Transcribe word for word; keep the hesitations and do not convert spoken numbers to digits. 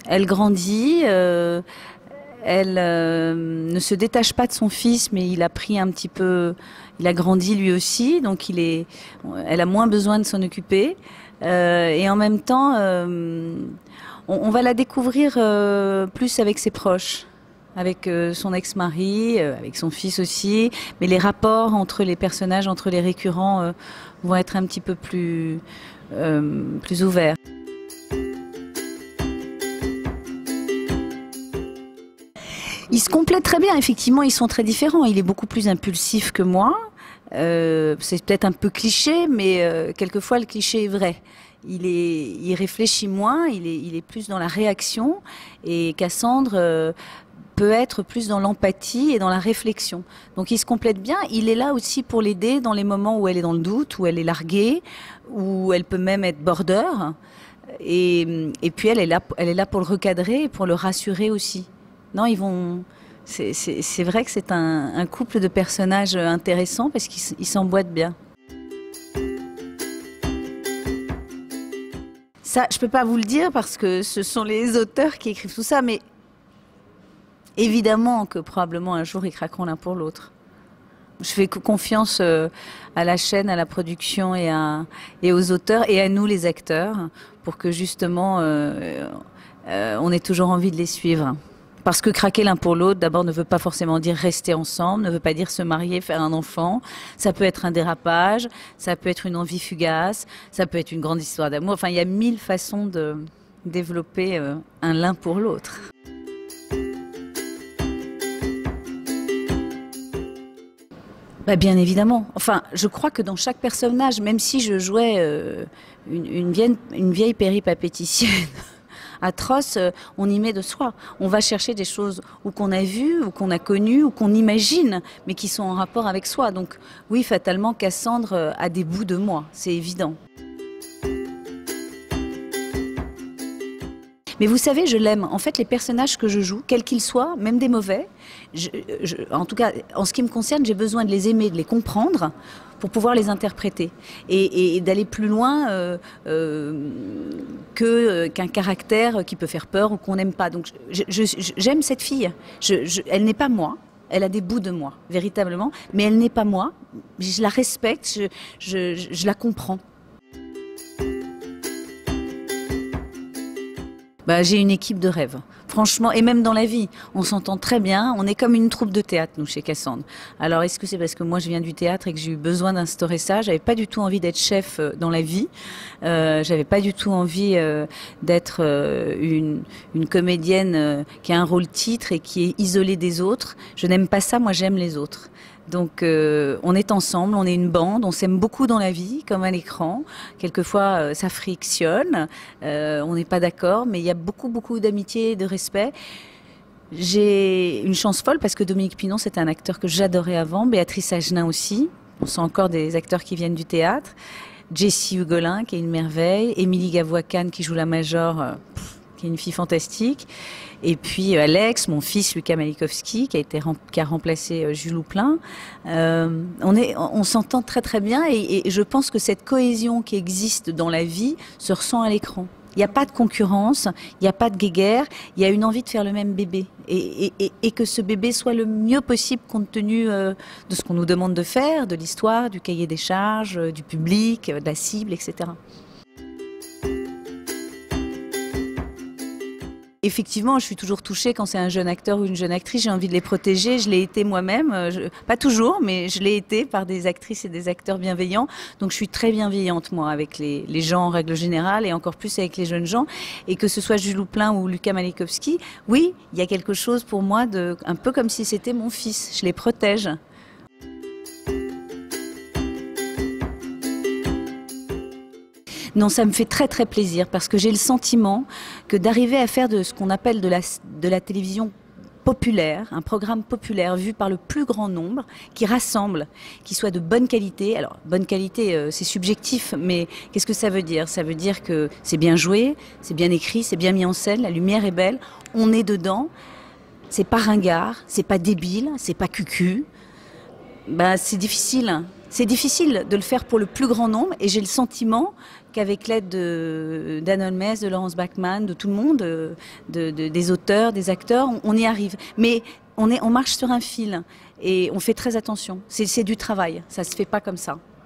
Elle grandit, euh, elle euh, ne se détache pas de son fils, mais il a pris un petit peu, il a grandi lui aussi, donc il est, elle a moins besoin de s'en occuper. Euh, et en même temps, euh, on, on va la découvrir euh, plus avec ses proches, avec euh, son ex-mari, euh, avec son fils aussi. Mais les rapports entre les personnages, entre les récurrents, euh, vont être un petit peu plus, euh, plus ouverts. Ils se complètent très bien, effectivement, ils sont très différents. Il est beaucoup plus impulsif que moi. Euh, c'est peut-être un peu cliché, mais euh, quelquefois le cliché est vrai. Il, est, il réfléchit moins, il est, il est plus dans la réaction, et Cassandre euh, peut être plus dans l'empathie et dans la réflexion. Donc il se complète bien. Il est là aussi pour l'aider dans les moments où elle est dans le doute, où elle est larguée, où elle peut même être border. Et, et puis elle est là, elle est là pour le recadrer et pour le rassurer aussi. Non, ils vont. C'est vrai que c'est un, un couple de personnages intéressants parce qu'ils s'emboîtent bien. Ça, je peux pas vous le dire parce que ce sont les auteurs qui écrivent tout ça, mais évidemment que probablement un jour ils craqueront l'un pour l'autre. Je fais confiance à la chaîne, à la production et, à, et aux auteurs et à nous les acteurs pour que justement euh, euh, on ait toujours envie de les suivre. Parce que craquer l'un pour l'autre, d'abord, ne veut pas forcément dire rester ensemble, ne veut pas dire se marier, faire un enfant. Ça peut être un dérapage, ça peut être une envie fugace, ça peut être une grande histoire d'amour. Enfin, il y a mille façons de développer euh, un l'un pour l'autre. Bah, bien évidemment. Enfin, je crois que dans chaque personnage, même si je jouais euh, une, une, vieille, une vieille péripapéticienne, atroce, on y met de soi. On va chercher des choses ou qu'on a vues, ou qu'on a connues, ou qu'on imagine, mais qui sont en rapport avec soi. Donc oui, fatalement, Cassandre a des bouts de moi, c'est évident. Mais vous savez, je l'aime. En fait, les personnages que je joue, quels qu'ils soient, même des mauvais, je, je, en tout cas, en ce qui me concerne, j'ai besoin de les aimer, de les comprendre, pour pouvoir les interpréter et, et d'aller plus loin euh, euh, que qu'un caractère qui peut faire peur ou qu'on n'aime pas. Donc j'aime cette fille. Je, je, elle n'est pas moi. Elle a des bouts de moi, véritablement, mais elle n'est pas moi. Je la respecte, je, je, je la comprends. Bah, j'ai une équipe de rêve, franchement, et même dans la vie, on s'entend très bien, on est comme une troupe de théâtre, nous, chez Cassandre. Alors, est-ce que c'est parce que moi, je viens du théâtre et que j'ai eu besoin d'instaurer ça? J'avais pas du tout envie d'être chef dans la vie, euh, j'avais pas du tout envie euh, d'être euh, une, une comédienne euh, qui a un rôle titre et qui est isolée des autres. Je n'aime pas ça, moi, j'aime les autres. Donc euh, on est ensemble, on est une bande, on s'aime beaucoup dans la vie, comme à l'écran. Quelquefois euh, ça frictionne, euh, on n'est pas d'accord, mais il y a beaucoup beaucoup d'amitié et de respect. J'ai une chance folle parce que Dominique Pinon, c'est un acteur que j'adorais avant, Béatrice Agenin aussi, on sent encore des acteurs qui viennent du théâtre, Jessie Hugolin qui est une merveille, Émilie Gavois-Kahn qui joue la Major, euh, pff, qui est une fille fantastique. Et puis Alex, mon fils Lucas Malikowski, qui a été qui a remplacé Jules Houplin. Euh, on est, on s'entend très très bien et, et je pense que cette cohésion qui existe dans la vie se ressent à l'écran. Il n'y a pas de concurrence, il n'y a pas de guéguerre, il y a une envie de faire le même bébé et, et, et, et que ce bébé soit le mieux possible compte tenu euh, de ce qu'on nous demande de faire, de l'histoire, du cahier des charges, du public, de la cible, et cetera. Effectivement, je suis toujours touchée quand c'est un jeune acteur ou une jeune actrice, j'ai envie de les protéger, je l'ai été moi-même, pas toujours, mais je l'ai été par des actrices et des acteurs bienveillants, donc je suis très bienveillante moi avec les, les gens en règle générale et encore plus avec les jeunes gens, et que ce soit Jules Houplin ou Lucas Malikowski, oui, il y a quelque chose pour moi de, un peu comme si c'était mon fils, je les protège. Non, ça me fait très très plaisir parce que j'ai le sentiment que d'arriver à faire de ce qu'on appelle de la, de la télévision populaire, un programme populaire vu par le plus grand nombre, qui rassemble, qui soit de bonne qualité. Alors, bonne qualité, euh, c'est subjectif, mais qu'est-ce que ça veut dire? Ça veut dire que c'est bien joué, c'est bien écrit, c'est bien mis en scène, la lumière est belle, on est dedans, c'est pas ringard, c'est pas débile, c'est pas cucu. Ben, c'est difficile. C'est difficile de le faire pour le plus grand nombre et j'ai le sentiment qu'avec l'aide d'Anne Holmes, de Laurence Bachmann, de tout le monde, de, de, des auteurs, des acteurs, on, on y arrive. Mais on, est, on marche sur un fil et on fait très attention. C'est du travail, ça ne se fait pas comme ça.